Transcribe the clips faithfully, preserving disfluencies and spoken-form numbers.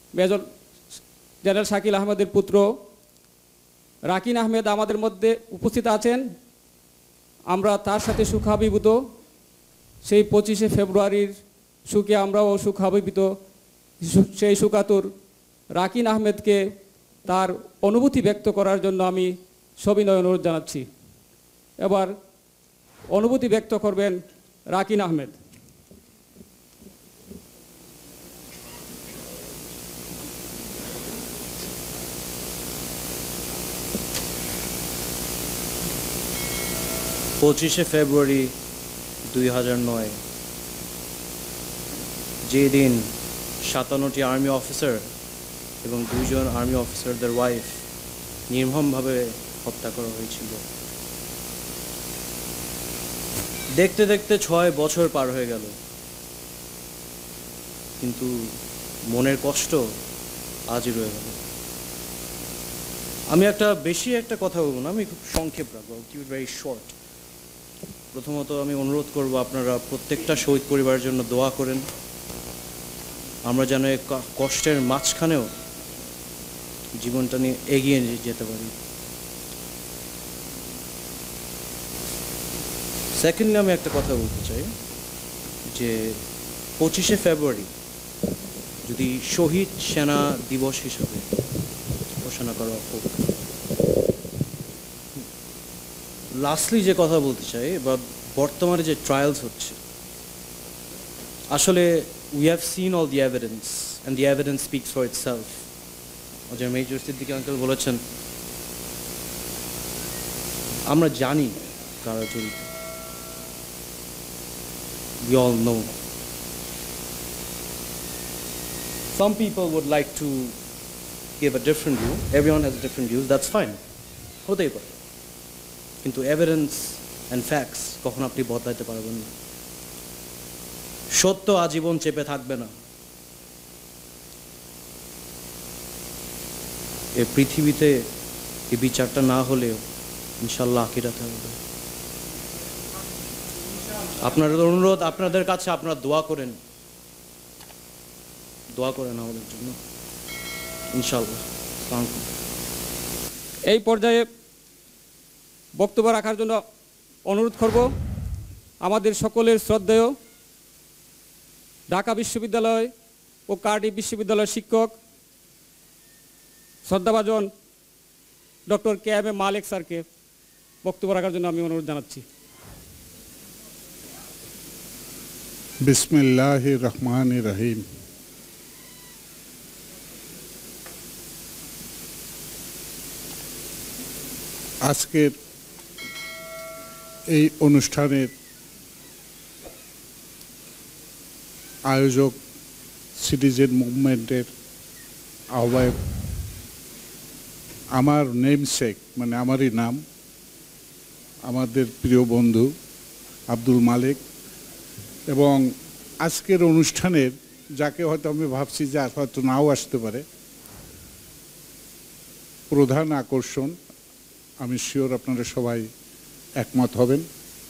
Major general Shakil আহমেদের পুত্র রাকিন আহমেদ আমাদের মধ্যে উপস্থিত আছেন। আমরা তার সাথে সুখাভিভূত। সেই পঁচিশে ফেব্রুয়ারির সুখে আমরাও সুখাভিভূত। সেই সুকাতুর রাকিন আহমেদকে তার অনুভূতি ব্যক্ত করার জন্য আমি সবিনয় অনুরোধ জানাচ্ছি। এবার অনুভূতি ব্যক্ত করবেন রাকিন আহমেদ। পঁচিশে ফেব্রুয়ারি দুই হাজার নয়, যেদিন সাতান্নটি আর্মি অফিসার এবং দুইজন আর্মি অফিসারদের ওয়াইফ নির্মমভাবে হত্যা করা হয়েছিল। দেখতে দেখতে ছয় বছর পার হয়ে গেল, কিন্তু মনের কষ্ট আজই রয়ে গেল। আমি একটা বেশি একটা কথা বলবো না, আমি খুব সংক্ষেপ রাখবো, কিপ ইট ভেরি শর্ট। প্রথমত আমি অনুরোধ করব আপনারা প্রত্যেকটা শহীদ পরিবারের জন্য দোয়া করেন, আমরা যেন এই কষ্টের মাঝখানেও জীবনটা নিয়ে এগিয়ে যেতে পারি। সেকেন্ডলি আমি একটা কথা বলতে চাই যে পঁচিশে ফেব্রুয়ারি যদি শহীদ সেনা দিবস হিসেবে ঘোষণা করা হোক। লাস্টলি যে কথা বলতে চাই, বা বর্তমানে যে ট্রায়ালস হচ্ছে, আসলে we have seen all the evidence and the evidence speaks for itself. যে মেজর সিদ্দিকী আঙ্কেল বলেছেন, আমরা জানি কারা জড়িত। We all know. Some people would like to give a different view. Everyone has different views. That's fine. হতেই পারে, কিন্তু evidence and facts কখন আপনি বদলাতে পারবেন না। সত্য আজীবন চেপে থাকবে না। এই পৃথিবীতে এই বিচারটা না হলেও ইনশাল্লাহ আখিরাতে হবে। আপনাদের অনুরোধ আপনাদের কাছে, আপনারা দোয়া করেন, দোয়া করেন আমাদের জন্য ইনশাল্লাহ। এই পর্যায়ে বক্তব্য রাখার জন্য অনুরোধ করব আমাদের সকলের শ্রদ্ধেয় ঢাকা বিশ্ববিদ্যালয় ও কার্ডিফ বিশ্ববিদ্যালয়ের শিক্ষক শ্রদ্ধাভাজন ডক্টর কে এম এ মালিক স্যারকে বক্তব্য রাখার জন্য আমি অনুরোধ জানাচ্ছি। বিসমিল্লাহির রহমানির রহিম। আজকের এই অনুষ্ঠানের আয়োজক সিটিজেন মুভমেন্টের আহ্বায়ক, আমার নেমসেক মানে আমারই নাম, আমাদের প্রিয় বন্ধু আব্দুল মালিক, এবং আজকের অনুষ্ঠানের যাকে হয়তো আমি ভাবছি যে হয়তো নাও আসতে পারে, প্রধান আকর্ষণ, আমি শিওর আপনারা সবাই একমত হবেন,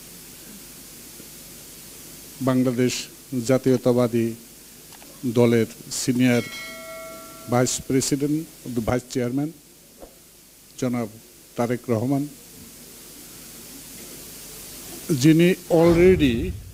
বাংলাদেশ জাতীয়তাবাদী দলের senior vice president, vice chairman জনাব তারেক রহমান, যিনি অলরেডি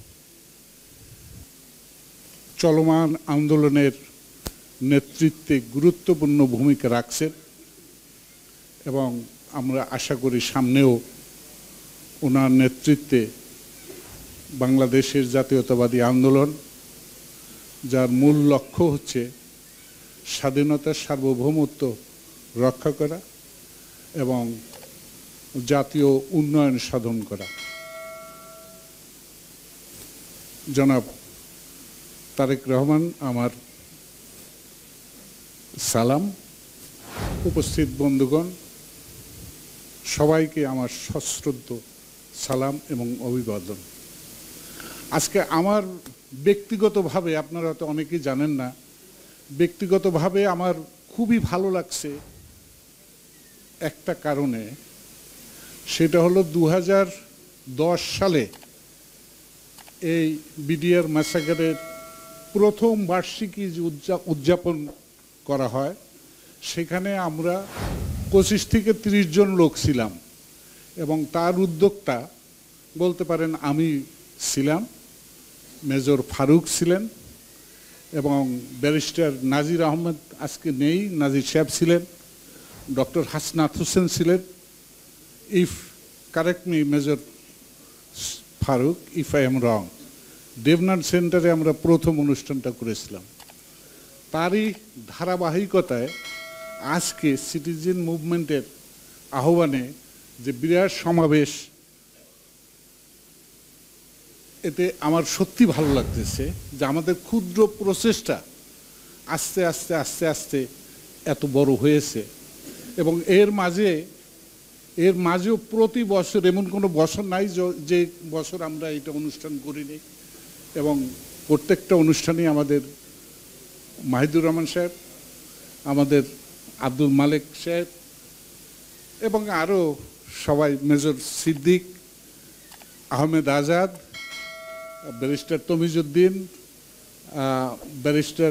চলমান আন্দোলনের নেতৃত্বে গুরুত্বপূর্ণ ভূমিকা রাখছেন, এবং আমরা আশা করি সামনেও ওনার নেতৃত্বে বাংলাদেশের জাতীয়তাবাদী আন্দোলন, যার মূল লক্ষ্য হচ্ছে স্বাধীনতার সার্বভৌমত্ব রক্ষা করা এবং জাতীয় উন্নয়ন সাধন করা। জনাব তারেক রহমান আমার সালাম। উপস্থিত বন্ধুগণ সবাইকে আমার সশ্রদ্ধ সালাম এবং অভিবাদন। আজকে আমার ব্যক্তিগতভাবে, আপনারা তো অনেকেই জানেন না, ব্যক্তিগতভাবে আমার খুবই ভালো লাগছে একটা কারণে, সেটা হলো দু হাজার দশ সালে এই বিডিআর ম্যাসাকারের প্রথম বার্ষিকী যে উদযাপন করা হয়, সেখানে আমরা পঁচিশ থেকে তিরিশ জন লোক ছিলাম এবং তার উদ্যোক্তা বলতে পারেন আমি ছিলাম, মেজর ফারুক ছিলেন এবং ব্যারিস্টার নাজির আহমেদ আজকে নেই, নাজির সাহেব ছিলেন, ডক্টর হাসনাত হোসেন ছিলেন। If correct me major Farooq, if I am wrong. Debnath সেন্টারে আমরা প্রথম অনুষ্ঠানটা করেছিলাম। তারই ধারাবাহিকতায় আজকে সিটিজেন মুভমেন্টের আহ্বানে যে বিরাট সমাবেশ, এতে আমার সত্যি ভালো লাগতেছে যে আমাদের ক্ষুদ্র প্রচেষ্টা আস্তে আস্তে আস্তে আস্তে এত বড় হয়েছে এবং এর মাঝে এর মাঝেও প্রতি বছর এমন কোনো বছর নাই যে বছর আমরা এটা অনুষ্ঠান করিনি এবং প্রত্যেকটা অনুষ্ঠানেই আমাদের মাহিদুর রহমান সাহেব, আমাদের আব্দুল মালেক সাহেব এবং আরও সবাই, major Siddique, Ahmed Azad, barrister Tamizuddin, barrister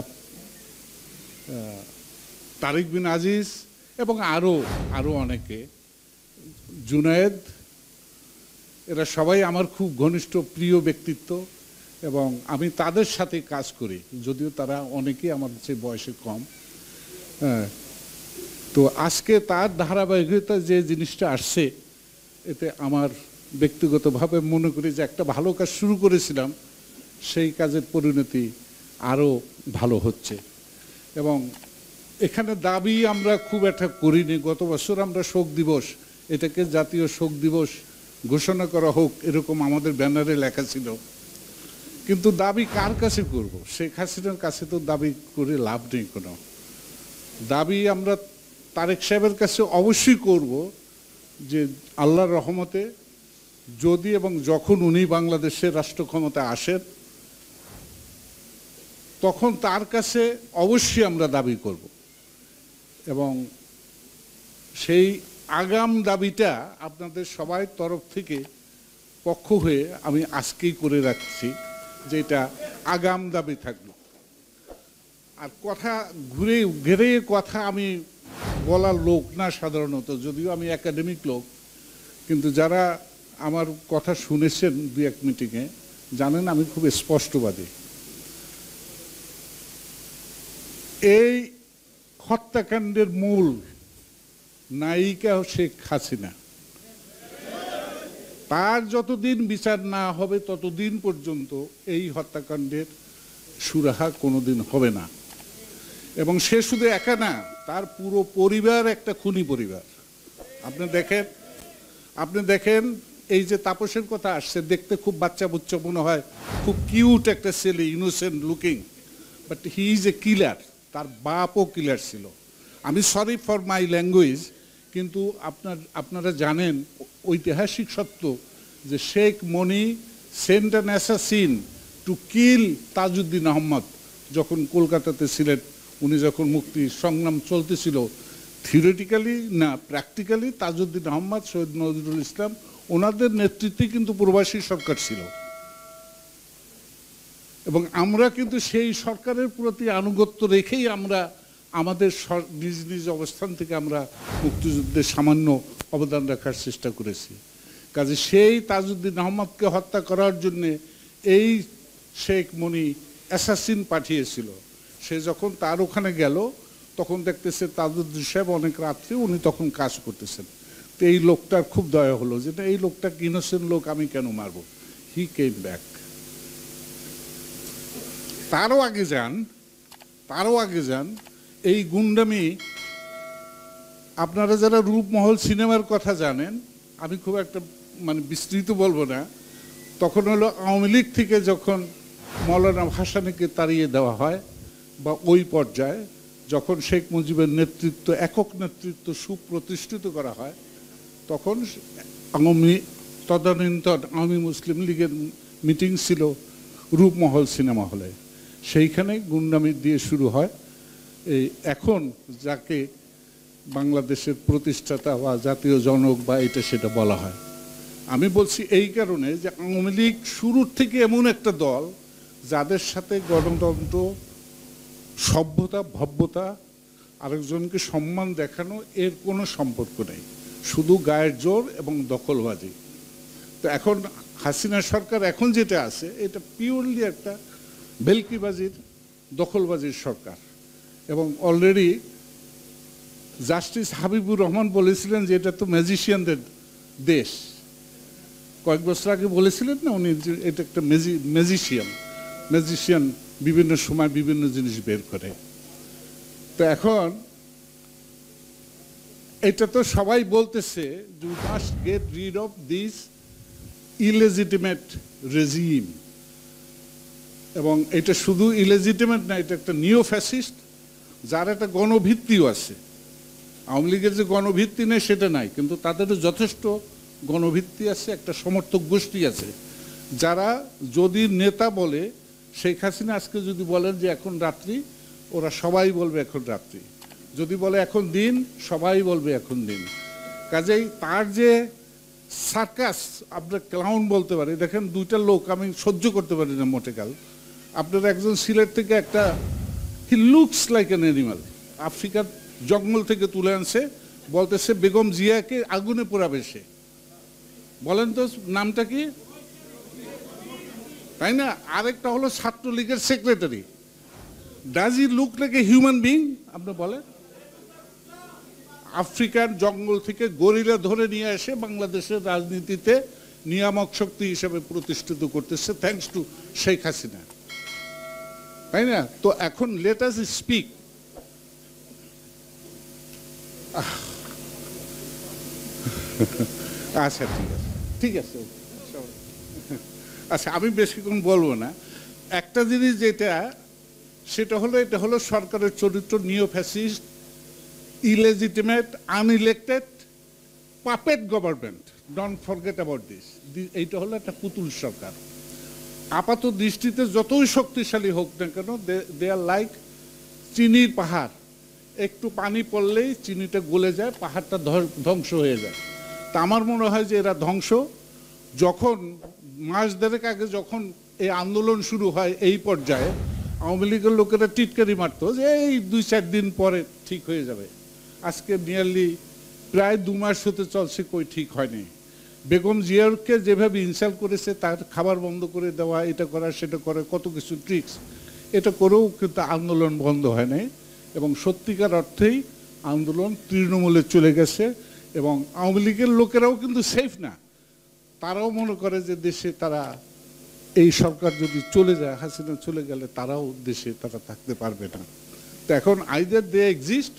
Tariq bin Aziz এবং আরও আরও অনেকে, জুনায়েদ, এরা সবাই আমার খুব ঘনিষ্ঠ প্রিয় ব্যক্তিত্ব এবং আমি তাদের সাথে কাজ করি, যদিও তারা অনেকেই আমার চেয়ে বয়সে কম। হ্যাঁ, তো আজকে তার ধারাবাহিকতা যে জিনিসটা আসছে, এতে আমার ব্যক্তিগতভাবে মনে করি যে একটা ভালো কাজ শুরু করেছিলাম, সেই কাজের পরিণতি আরও ভালো হচ্ছে এবং এখানে দাবি আমরা খুব একটা করিনি। গত বছর আমরা শোক দিবস, এটাকে জাতীয় শোক দিবস ঘোষণা করা হোক এরকম আমাদের ব্যানারে লেখা ছিল, কিন্তু দাবি কার কাছে করব? শেখ হাসিনার কাছে তো দাবি করে লাভ নেই কোনো। দাবি আমরা তারেক সাহেবের কাছে অবশ্যই করব যে আল্লাহর রহমতে যদি এবং যখন উনি বাংলাদেশের রাষ্ট্র ক্ষমতায় আসেন, তখন তার কাছে অবশ্যই আমরা দাবি করব এবং সেই আগাম দাবিটা আপনাদের সবাই তরফ থেকে পক্ষ হয়ে আমি আজকেই করে রাখছি যে এটা আগাম দাবি থাকলো। আর কথা ঘুরে ঘেরে কথা আমি বলার লোক না সাধারণত, যদিও আমি একাডেমিক লোক, কিন্তু যারা আমার কথা শুনেছেন দু এক মিটিংয়ে জানেন আমি খুব স্পষ্টবাদী। এই হত্যাকাণ্ডের মূল নায়িকা শেখ হাসিনা। তার যতদিন বিচার না হবে ততদিন পর্যন্ত এই হত্যাকাণ্ডের সুরাহা কোনোদিন হবে না এবং সে শুধু একা না, তার পুরো পরিবার একটা খুনি পরিবার। আপনি দেখেন আপনি দেখেন এই যে তাপসের কথা আসছে, দেখতে খুব বাচ্চা বুচ্চা মনে হয়, খুব কিউট একটা ছেলে, innocent looking, but he is a killer. তার বাপও কিলার ছিল। আমি সরি ফর মাই ল্যাঙ্গুয়েজ, কিন্তু আপনার আপনারা জানেন ঐতিহাসিক সত্য যে Sheikh Moni sent an assassin to kill Tajuddin Ahmad যখন কলকাতাতে ছিলেন, উনি যখন মুক্তি সংগ্রাম চলতেছিল, থিওরিটিক্যালি না প্র্যাকটিক্যালি তাজউদ্দিন আহমদ, সৈয়দ নজরুল ইসলাম, ওনাদের নেতৃত্বে কিন্তু প্রবাসী সরকার ছিল এবং আমরা কিন্তু সেই সরকারের প্রতি আনুগত্য রেখেই আমরা আমাদের নিজ নিজ অবস্থান থেকে আমরা মুক্তিযুদ্ধের সামান্য অবদান রাখার চেষ্টা করেছি। কাজে সেই তাজউদ্দিন আহমদকে হত্যা করার জন্যে এই শেখ মনি অ্যাসাসিন পাঠিয়েছিল। সে যখন তার ওখানে গেল তখন দেখতেছে তাজউদ্দিন সাহেব অনেক রাত্রে উনি তখন কাজ করতেছেন। তো এই লোকটার খুব দয়া হলো যে এই লোকটা ইনোসেন্ট লোক, আমি কেন মারবো। He came back. তারও আগে যান তারও আগে যান এই গুন্ডামি, আপনারা যারা রূপমহল সিনেমার কথা জানেন, আমি খুব একটা মানে বিস্তৃত বলবো না, তখন হলো আওয়ামী লীগ থেকে যখন মৌলানা ভাসানীকে তাড়িয়ে দেওয়া হয় বা ওই পর্যায়ে যখন শেখ মুজিবের নেতৃত্ব, একক নেতৃত্ব সুপ্রতিষ্ঠিত করা হয়, তখন আওয়ামী তদানীন্তন আওয়ামী মুসলিম লীগের মিটিং ছিল রূপমহল সিনেমা হলে। সেইখানে গুন্ডামি দিয়ে শুরু হয়। এই এখন যাকে বাংলাদেশের প্রতিষ্ঠাতা বা জাতীয় জনক বা এটা সেটা বলা হয়, আমি বলছি এই কারণে যে আওয়ামী লীগ শুরুর থেকে এমন একটা দল যাদের সাথে গণতন্ত্র সভ্যতা ভব্যতা আরেকজনকে সম্মান দেখানো এর কোনো সম্পর্ক নেই, শুধু গায়ের জোর এবং দখলবাজি। তো এখন হাসিনা সরকার এখন যেটা আছে এটা পিওরলি একটা ভেলকিবাজির দখলবাজির সরকার। এবং অলরেডি জাস্টিস হাবিবুর রহমান বলেছিলেন যে এটা তো ম্যাজিশিয়ানদের দেশ, কয়েক বছর আগে বলেছিলেন না উনি, এটা একটা ম্যাজিশিয়ান ম্যাজিশিয়ান বিভিন্ন সময় বিভিন্ন জিনিস বের করে। তো এখন এটা তো সবাই বলতেছে you must get rid of this illegitimate regime, এবং এটা শুধু ইলেজিটিমেট না, এটা একটা নিও ফ্যাসিস্ট যার একটা গণভিত্তিও আছে। আওয়ামী লীগের যে গণভিত্তি নেই সেটা নাই, কিন্তু তাদেরও যথেষ্ট গণভিত্তি আছে, একটা সমর্থক গোষ্ঠী আছে যারা যদি নেতা বলে, শেখ হাসিনা আজকে যদি বলেন যে এখন রাত্রি, ওরা সবাই বলবে এখন রাত্রি, যদি বলে এখন দিন, সবাই বলবে এখন দিন। কাজেই তার যে সার্কাস, আপনার ক্লাউন বলতে পারে, দেখেন দুইটা লোক আমি সহ্য করতে পারি না মোটেকাল। আপনার একজন সিলেট থেকে একটা, he looks like an animal, আফ্রিকার জঙ্গল থেকে তুলে আনছে, বলতেছে বেগম জিয়াকে আগুনে পোড়াবে সে। বলেন তো নামটা কি, তাই না? আরেকটা হলো ছাত্রলীগের secretary. Does he look like a human being? আপনি বলেন। আফ্রিকার জঙ্গল থেকে গরিলা ধরে নিয়ে এসে বাংলাদেশের রাজনীতিতে নিয়ামক শক্তি হিসেবে প্রতিষ্ঠিত করতেছে, থ্যাঙ্কস টু শেখ হাসিনা, তাই না? তো এখন লেট আস স্পিক। আচ্ছা ঠিক আছে, ঠিক আছে, আচ্ছা আমি বেশিক্ষণ বলবো না। একটা জিনিস যেটা, সেটা হলো এটা হলো সরকারের চরিত্র neo fascist, illegitimate, unelected, puppet government. Don't forget about this. এইটা হলো একটা পুতুল সরকার। আপাত দৃষ্টিতে যতই শক্তিশালী হোক না কেন, দে আর লাইক চিনির পাহাড়, একটু পানি পড়লেই চিনিটা গলে যায়, পাহাড়টা ধ্বংস হয়ে যায়। তা আমার মনে হয় যে এরা ধ্বংস। যখন মাস দেড়েক আগে যখন এই আন্দোলন শুরু হয় এই পর্যায়ে, আওয়ামী লীগের লোকেরা টিটকারি মারতো যে এই দুই চার দিন পরে ঠিক হয়ে যাবে। আজকে নিয়ারলি প্রায় দু মাস হতে চলছে, কই ঠিক হয়নি। বেগম জিয়ারকে যেভাবে ইনসাল্ট করেছে, তার খাবার বন্ধ করে দেওয়া, এটা করা সেটা করে, কত কিছু ট্রিক্স, এটা করেও কিন্তু আন্দোলন বন্ধ হয় নাই। এবং সত্যিকার অর্থেই আন্দোলন তৃণমূলে চলে গেছে। এবং আওয়ামী লীগের লোকেরাও কিন্তু সেফ না, তারাও মনে করে যে দেশে তারা, এই সরকার যদি চলে যায়, হাসিনা চলে গেলে তারাও দেশে তারা থাকতে পারবে না। তো এখন either they exist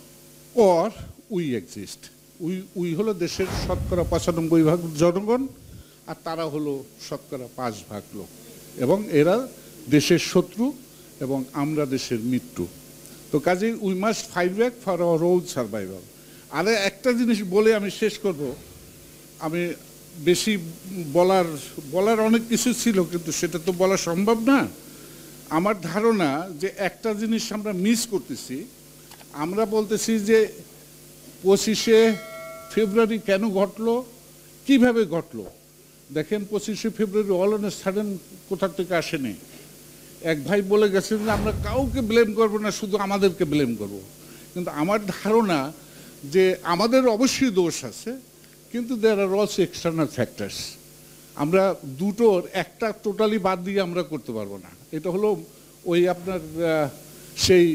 or we exist. We we হলো দেশের শতকরা পঁচানব্বই ভাগ জনগণ, আর তারা হলো শতকরা পাঁচ ভাগ লোক, এবং এরা দেশের শত্রু এবং আমরা দেশের মৃত্যু। তো কাজেই we must fight back for our own survival. আর একটা জিনিস বলে আমি শেষ করব। আমি বেশি বলার বলার অনেক কিছু ছিল, কিন্তু সেটা তো বলা সম্ভব না। আমার ধারণা যে একটা জিনিস আমরা মিস করতেছি। আমরা বলতেছি যে পঁচিশে ফেব্রুয়ারি কেন ঘটলো, কিভাবে ঘটলো। দেখেন পঁচিশে ফেব্রুয়ারি অল অন সাডেন কোথা থেকে আসেনি। এক ভাই বলে গেছেন যে আমরা কাউকে ব্লেম করবো না, শুধু আমাদেরকে ব্লেম করব। কিন্তু আমার ধারণা যে আমাদের অবশ্যই দোষ আছে, কিন্তু there are also external factors. আমরা দুটোর একটা টোটালি বাদ দিয়ে আমরা করতে পারবো না। এটা হলো ওই আপনার সেই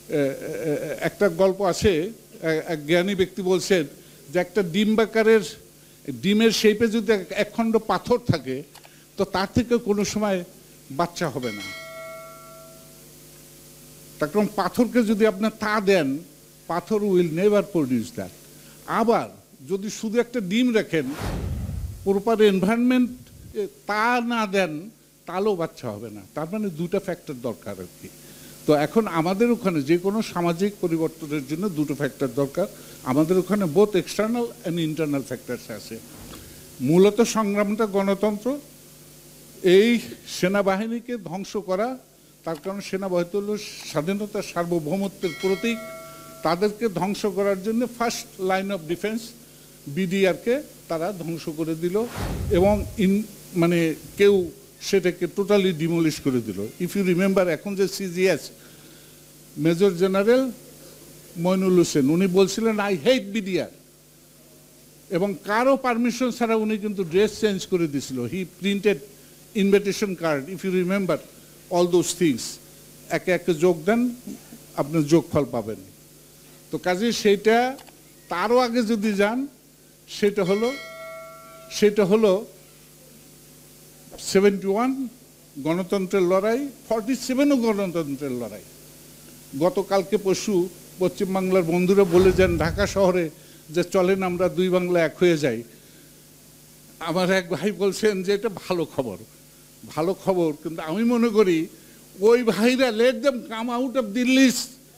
একটা গল্প আছে, এক জ্ঞানী ব্যক্তি বলছেন যে একটা ডিম্বাকারের ডিমের শেপে যদি একখণ্ড পাথর থাকে, তো তার থেকে কোনো সময় বাচ্চা হবে না। তার কারণ পাথরকে যদি আপনার তা দেন, পাথর উইল নেভার প্রডিউস দ্যাট। আবার যদি শুধু একটা ডিম রাখেন, প্রপার এনভায়রনমেন্ট তা না দেন, তাহলেও বাচ্চা হবে না। তার মানে দুটো ফ্যাক্টর দরকার আর কি। তো এখন আমাদের ওখানে যে কোনো সামাজিক পরিবর্তনের জন্য দুটো ফ্যাক্টর দরকার। আমাদের ওখানে both external and internal factors আছে। মূলত সংগ্রামটা গণতন্ত্র, এই সেনাবাহিনীকে ধ্বংস করা। তার কারণ সেনাবাহিনী হল স্বাধীনতা সার্বভৌমত্বের প্রতীক। তাদেরকে ধ্বংস করার জন্য ফার্স্ট লাইন অফ ডিফেন্স বিডিআরকে তারা ধ্বংস করে দিল, এবং ইন মানে কেউ সেটাকে টোটালি ডিমোলিশ করে দিল। ইফ ইউ রিমেম্বার, এখন যে CGS major general Moinul Hossain, উনি বলছিলেন আই হেট বিডিআর, এবং কারো পারমিশন ছাড়া উনি কিন্তু ড্রেস চেঞ্জ করে দিছিল। He printed invitation card, if you remember all those things. একে একে যোগ দেন, আপনি যোগফল পাবেন। তো কাজে সেইটা তারও আগে যদি যান, সেটা হলো সেটা হলো সেভেন্টি ওয়ান গণতন্ত্রের লড়াই, ফর্টি সেভেনও গণতন্ত্রের লড়াই। গতকালকে পরশু পশ্চিমবাংলার বন্ধুরা বলে যান ঢাকা শহরে যে চলেন আমরা দুই বাংলা এক হয়ে যাই। আমার এক ভাই বলছেন যে এটা ভালো খবর, ভালো খবর, কিন্তু আমি মনে করি ওই ভাইরা let them come out of Delhi,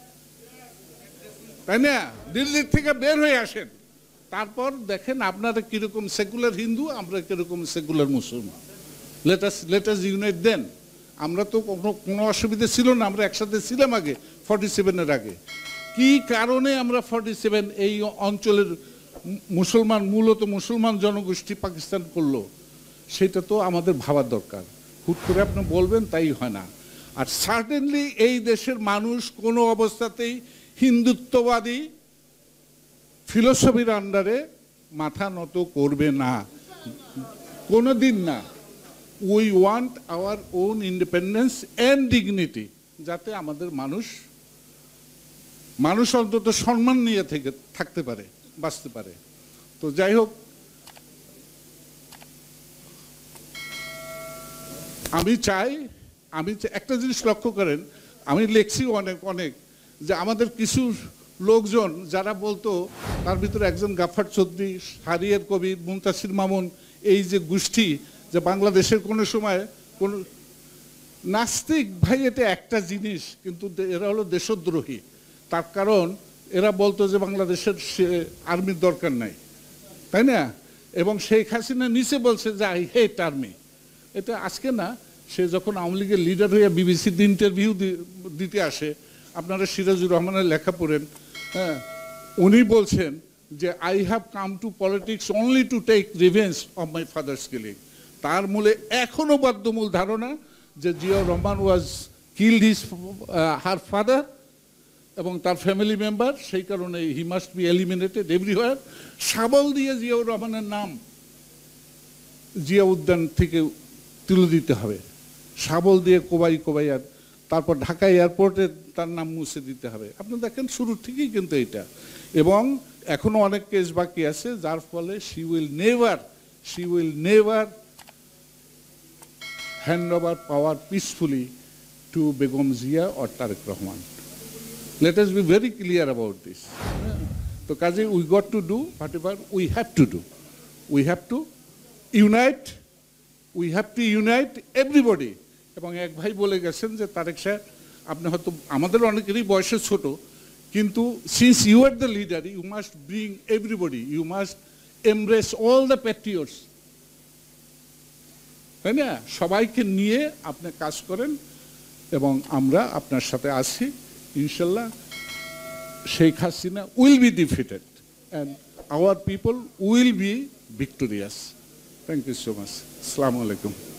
তাই না? দিল্লির থেকে বের হয়ে আসেন, তারপর দেখেন আপনারা কিরকম সেকুলার হিন্দু, আমরা কিরকম সেকুলার মুসলমান। Let us let us unite then. আমরা তো কোনো কোনো অসুবিধা ছিল না, আমরা একসাথে ছিলাম আগে ফর্টি সেভেনের আগে। কি কারণে আমরা ফর্টি সেভেন এই অঞ্চলের মুসলমান, মূলত মুসলমান জনগোষ্ঠী পাকিস্তান করলো, সেটা তো আমাদের ভাবার দরকার। হুট করে আপনি বলবেন তাই হয় না। আর সার্টেনলি এই দেশের মানুষ কোনো অবস্থাতেই হিন্দুত্ববাদী ফিলোসফির আন্ডারে মাথা নত করবে না, কোনো দিন না। We want our own independence and dignity, যাতে আমাদের মানুষ মানুষ অন্তত সম্মান নিয়ে থেকে থাকতে পারে, বাঁচতে পারে। তো যাই হোক, আমি চাই আমি একটা জিনিস লক্ষ্য করেন, আমি লেখছি অনেক অনেক যে আমাদের কিছু লোকজন যারা বলতো, তার ভিতরে একজন গাফফার চৌধুরী, হারিয়ার কবির, মুনতাসির মামুন, এই যে গোষ্ঠী, যে বাংলাদেশের কোনো সময় কোন নাস্তিক, ভাই এটা একটা জিনিস, কিন্তু এরা হলো দেশদ্রোহী। তার কারণ এরা বলতো যে বাংলাদেশের আর্মির দরকার নাই, তাই না? এবং শেখ হাসিনা নিচে বলছে যে আই হেট আর্মি। এটা আজকে না, সে যখন আওয়ামী লীগের লিডার হয়ে বিবিসিতে ইন্টারভিউ দিতে আসে, আপনারা সিরাজুর রহমানের লেখা পড়েন, হ্যাঁ, উনি বলছেন যে I have come to politics only to take revenge of my father's killing. তার মূলে এখনো বাধ্যমূল ধারণা যে Ziaur Rahman was killed his her father এবং তার ফ্যামিলি মেম্বার, সেই কারণে he must be eliminated everywhere. শাবল দিয়ে জিয়াউর রহমানের নাম জিয়া উদ্যান থেকে তুলে দিতে হবে, শাবল দিয়ে কোবাই কোবাইয়ার, তারপর ঢাকা এয়ারপোর্টে তার নাম মুছে দিতে হবে। আপনি দেখেন শুরু থেকেই কিন্তু এটা, এবং এখনো অনেক কেস বাকি আছে, যার ফলে she will never she will never hand over power peacefully to Begum Zia or Tariq Rahman. Let us be very clear about this. তো কাজে we got to do whatever we have to do. We have to unite, we have to unite everybody. এবং এক ভাই বলে গেছেন যে তারেক সাহেব, আপনি হয়তো আমাদের অনেকেরই বয়সে ছোট, কিন্তু since you are the leader, you must bring everybody, you must embrace all the patriots, তাই না? সবাইকে নিয়ে আপনি কাজ করেন, এবং আমরা আপনার সাথে আছি ইনশাল্লাহ। Sheikh Hasina will be defeated and our people will be victorious. Thank you so much. আসসালামু আলাইকুম।